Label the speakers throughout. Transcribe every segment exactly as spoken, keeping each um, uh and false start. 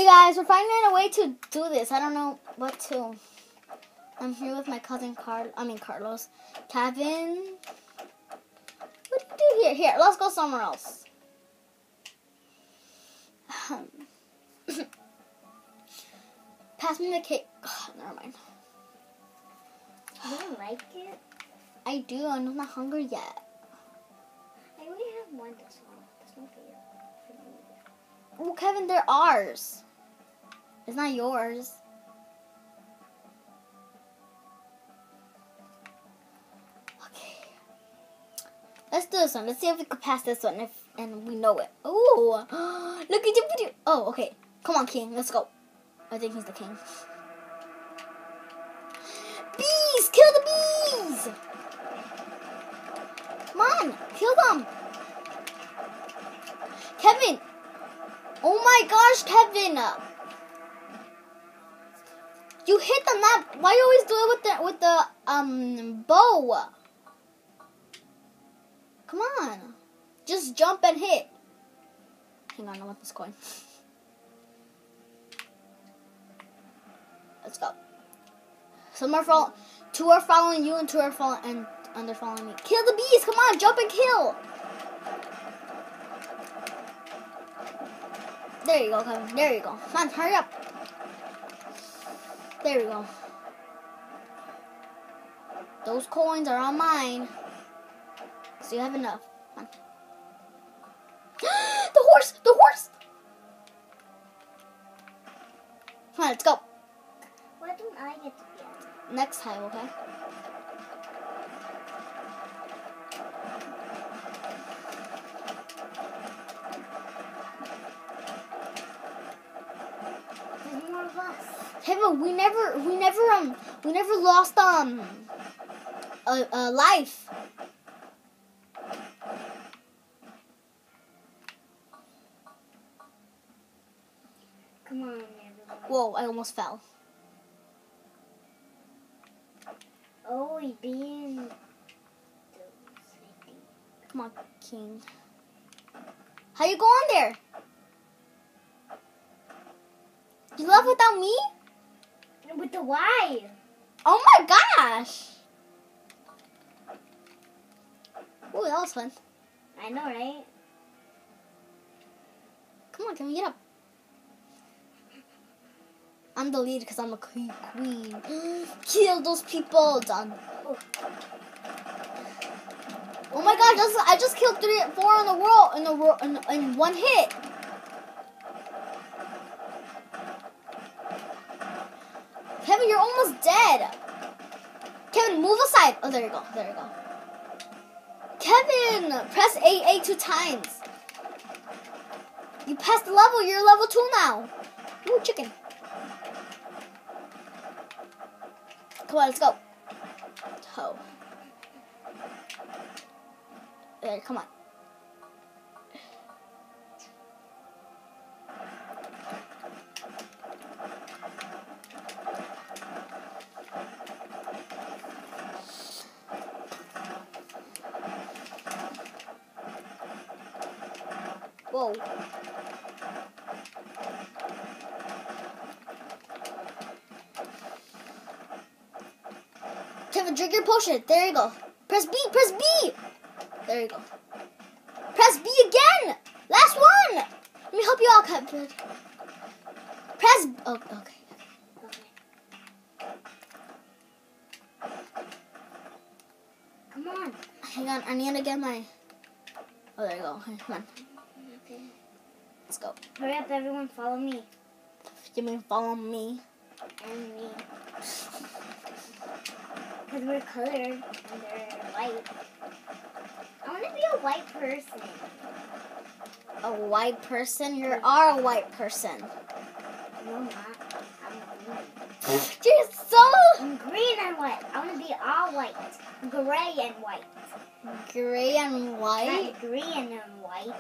Speaker 1: guys, we're finding a way to do this. I don't know what to. I'm here with my cousin Carl. I mean Carlos. Kevin. What do you do here? Here, let's go somewhere else. Um, pass me the cake. Oh, never mind.
Speaker 2: You don't like it?
Speaker 1: I do. I'm not hungry yet.
Speaker 2: I only have one this one. This one for you.
Speaker 1: Well, Kevin, they're ours. It's not yours. Okay. Let's do this one. Let's see if we can pass this one if and we know it. Ooh. Look at your video. Oh, okay. Come on, King. Let's go. I think he's the king. Bees! Kill the bees! Come on. Kill them. Kevin. Oh my gosh, Kevin. You hit them not. Why you always do it with the with the um bow? Come on. Just jump and hit. Hang on, I want this coin. Let's go. Some are following, two are following you and two are following and, and they're following me. Kill the bees! Come on, jump and kill! There you go, Kevin. There you go. Come on, hurry up. There we go. Those coins are on mine. So you have enough. Come on. The horse! The horse! Come on, let's go.
Speaker 2: Why don't I get to be at?
Speaker 1: Next time, okay?
Speaker 2: There's more of us.
Speaker 1: Hey, but we never, we never, um, we never lost, um, a, a life.
Speaker 2: Come on, everyone.
Speaker 1: Whoa, I almost fell.
Speaker 2: Oh, we being.
Speaker 1: Come on, King. How you go on there? You left without me?
Speaker 2: With the Y.
Speaker 1: Oh my gosh! Ooh, that was fun.
Speaker 2: I know, right?
Speaker 1: Come on, can we get up? I'm the lead because I'm a queen. Kill those people. Done.
Speaker 2: Oh.
Speaker 1: Oh my god! Just, I just killed three, four in the world in the world in, in one hit. Kevin, you're almost dead. Kevin, move aside. Oh, there you go. There you go. Kevin, press A A two times. You passed the level. You're level two now. Ooh, chicken. Come on, let's go. Toe. There, come on. Whoa. Kevin, drink your potion. There you go. Press B. Press B. There you go. Press B again. Last one. Let me help you out, Kevin. Press. Oh, okay.
Speaker 2: Okay. Come on.
Speaker 1: Hang on. I need to get my. Oh, there you go. Come on.
Speaker 2: Okay.
Speaker 1: Let's go.
Speaker 2: Hurry up, everyone. Follow me.
Speaker 1: You mean follow me?
Speaker 2: And me. Because we're colored and they're white. I want to be a white person.
Speaker 1: A white person? You are a white person.
Speaker 2: No, I'm not. I'm green.
Speaker 1: You're so
Speaker 2: I'm green and white. I want to be all white. Gray and white.
Speaker 1: gray and white.
Speaker 2: Not green and white.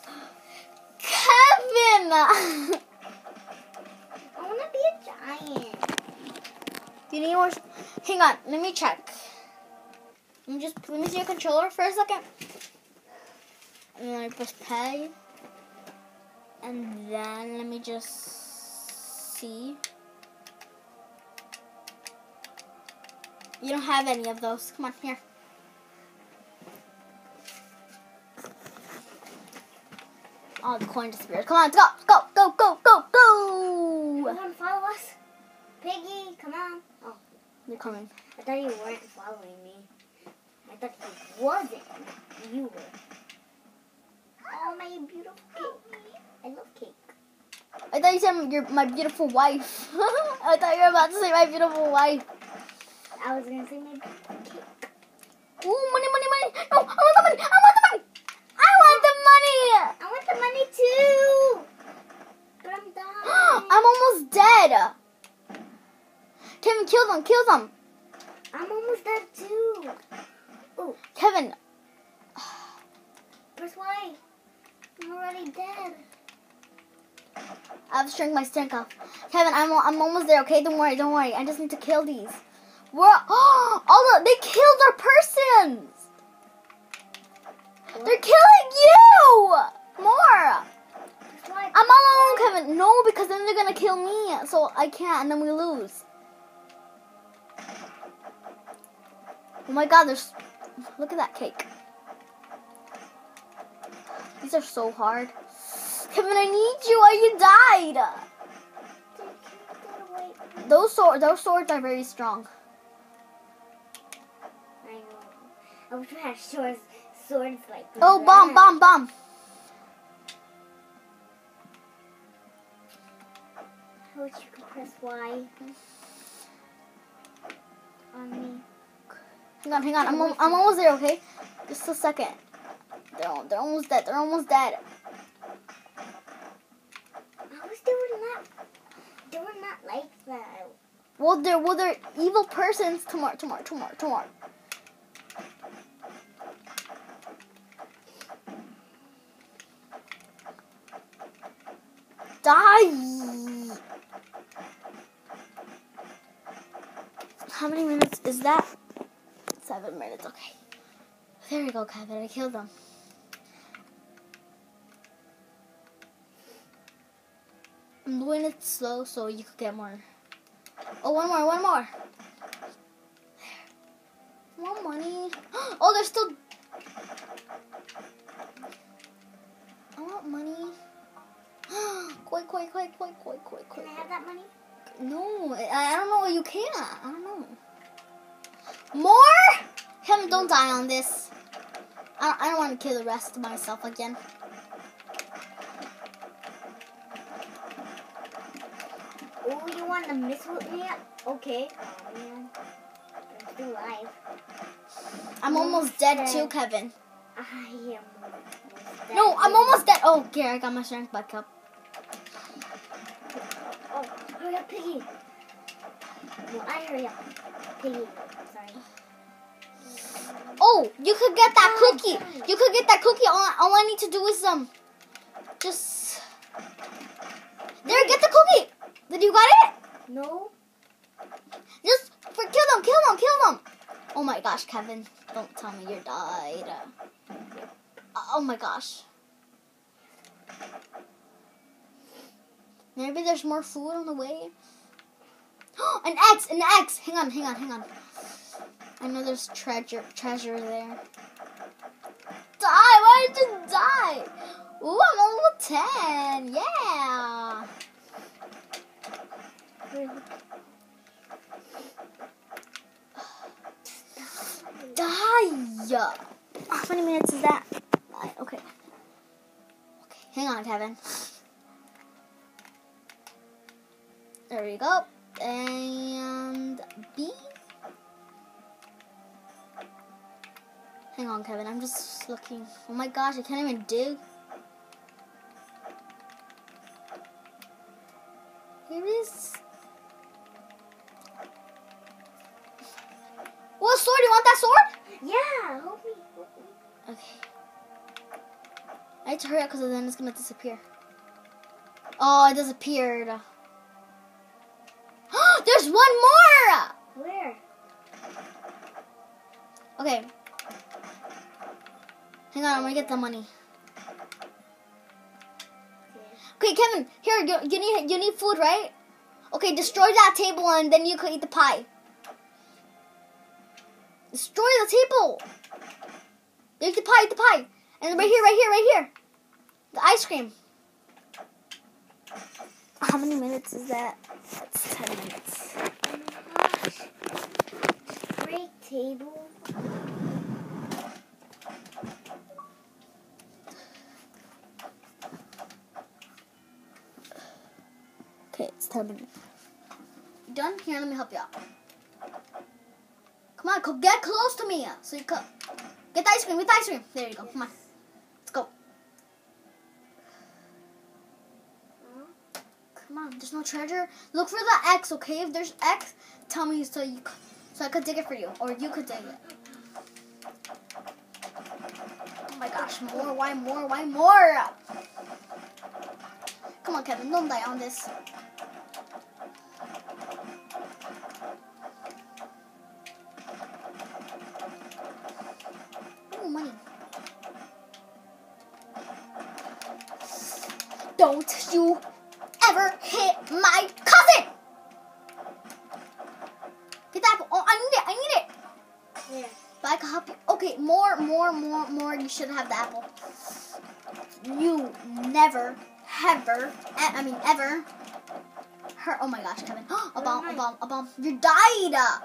Speaker 1: Kevin!
Speaker 2: I want to be a giant.
Speaker 1: Do you need more? Hang on, let me check. Let me just let me see your controller for a second. And then I press play. And then let me just see. You don't have any of those. Come on, here. Oh, the coin disappeared. Come on, let's go, go, go, go, go, go.
Speaker 2: Come on, follow us. Piggy, come on. Oh,
Speaker 1: You're coming.
Speaker 2: I thought you weren't following me. I thought you wasn't. You were. Oh, my beautiful cake. I love cake.
Speaker 1: I thought you said you're my beautiful wife. I thought you were about to say my beautiful wife.
Speaker 2: I was going to say my beautiful cake.
Speaker 1: Ooh, money, money, money. No, I want the money. I want the money. I want the money.
Speaker 2: I want the money too. But I'm dying.
Speaker 1: I'm almost dead. Kevin, kill them, kill them.
Speaker 2: I'm almost dead too. Ooh,
Speaker 1: Kevin.
Speaker 2: press Y. I'm already dead.
Speaker 1: I have to shrink my strength off. Kevin, I'm I'm almost there. Okay, don't worry, don't worry. I just need to kill these. We're oh, all the they killed our persons.
Speaker 2: What?
Speaker 1: They're killing you more.
Speaker 2: Press Y.
Speaker 1: I'm all alone, Kevin. No, because then they're gonna kill me. So I can't, and then we lose. Oh my God, there's look at that cake. These are so hard. Kevin, I need you or you died. Those sword, those swords are very strong.
Speaker 2: I know. I wish we had swords, swords like
Speaker 1: Oh,
Speaker 2: that.
Speaker 1: bomb, bomb, bomb.
Speaker 2: I wish you could press Y on me.
Speaker 1: Hang on, hang on. I'm, al- I'm almost there, okay? Just a second. They're, al- they're almost dead. They're almost dead.
Speaker 2: I was doing that. Doing that like that.
Speaker 1: Well, they're, well, they're evil persons. Tomorrow, tomorrow, tomorrow, tomorrow. Die! How many minutes is that? Seven minutes, okay. There we go, Kevin. I killed them. I'm doing it slow so you could get more. Oh, one more, one more. There. More money. Oh, there's still. I want money. Koi, koi, koi, koi, koi, koi, koi.
Speaker 2: Can I have that money?
Speaker 1: No, I, I don't know. You can't. I don't know. More? Kevin, don't die on this. I don't, I don't want to kill the rest of myself again.
Speaker 2: Oh, you want to miss with me? Okay. Oh, man. I'm still alive.
Speaker 1: I'm almost dead too, Kevin.
Speaker 2: I am almost dead.
Speaker 1: No, I'm almost dead. Oh, here, I got my strength back up.
Speaker 2: Oh, hurry up, Piggy. No, I hurry up. Piggy. Sorry.
Speaker 1: Oh, you could get that
Speaker 2: Oh,
Speaker 1: cookie.
Speaker 2: sorry.
Speaker 1: You could get that cookie. All, all I need to do is um, just there. Get the cookie. Did you got it?
Speaker 2: No.
Speaker 1: Just for kill them, kill them, kill them. Oh my gosh, Kevin! Don't tell me you died. Oh my gosh. Maybe there's more food on the way. An X, an X. Hang on, hang on, hang on. I know there's treasure, treasure there. Die! Why did you die? Ooh, I'm level ten. Yeah. Die! How many minutes is that? Nine. Okay. Okay. Hang on, Kevin. There we go. And B. Hang on, Kevin. I'm just looking. Oh my gosh, I can't even dig. Here is. What sword? You want that sword?
Speaker 2: Yeah, help me. Help me.
Speaker 1: Okay. I need to hurry up because then it's gonna disappear. Oh, it disappeared. There's one more!
Speaker 2: Where?
Speaker 1: Okay. Hang on, I'm gonna get the money. Okay, Kevin, here, you, you need you need food, right? Okay, destroy that table and then you can eat the pie. Destroy the table. Eat the pie, eat the pie. And right here, right here, right here. The ice cream. How many minutes is that? That's ten minutes.
Speaker 2: Great table.
Speaker 1: Okay, it's ten minutes. You done? Here, let me help you out. Come on, go get close to me. So you can get the ice cream, get the ice cream. There you go. Come on. Let's go. Come on, there's no treasure. Look for the X, okay? If there's X, tell me so you so I could dig it for you. Or you could dig it. Oh my gosh, more, why more, why more? Come on, Kevin, don't die on this. Ooh, money. Don't you ever hit my cousin! Get the apple. Oh, I need it, I need it.
Speaker 2: Yeah.
Speaker 1: But I can help you. Okay, more, more, more, more. You should have the apple. You never, ever, I mean, ever hurt. Oh my gosh, Kevin. A bomb, a bomb, a bomb. You died.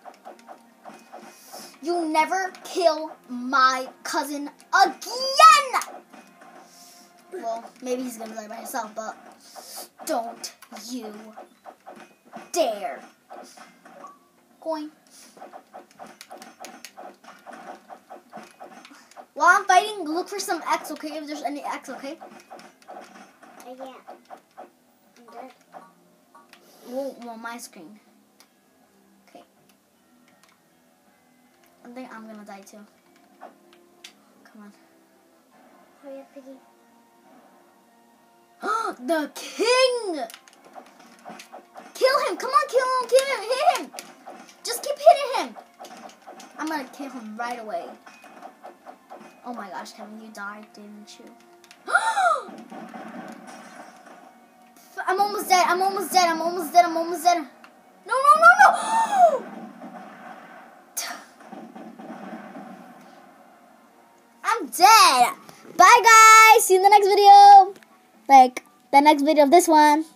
Speaker 1: You never kill my cousin again. Well, maybe he's gonna die by himself, but don't you dare. Going. While I'm fighting, look for some X, okay? If there's any X, okay?
Speaker 2: I can't. I'm dead.
Speaker 1: Well, well, my screen. Okay. I think I'm gonna die too. Come on.
Speaker 2: Hurry up, Piggy.
Speaker 1: The king! Kill him! Come on, kill him! Kill him! Hit him! Just keep hitting him! I'm gonna kill him right away. Oh my gosh, Kevin, you died, didn't you? I'm almost dead. I'm almost dead. I'm almost dead. I'm almost dead. No, no, no, no! I'm dead. Bye, guys. See you in the next video. Like, the next video of this one.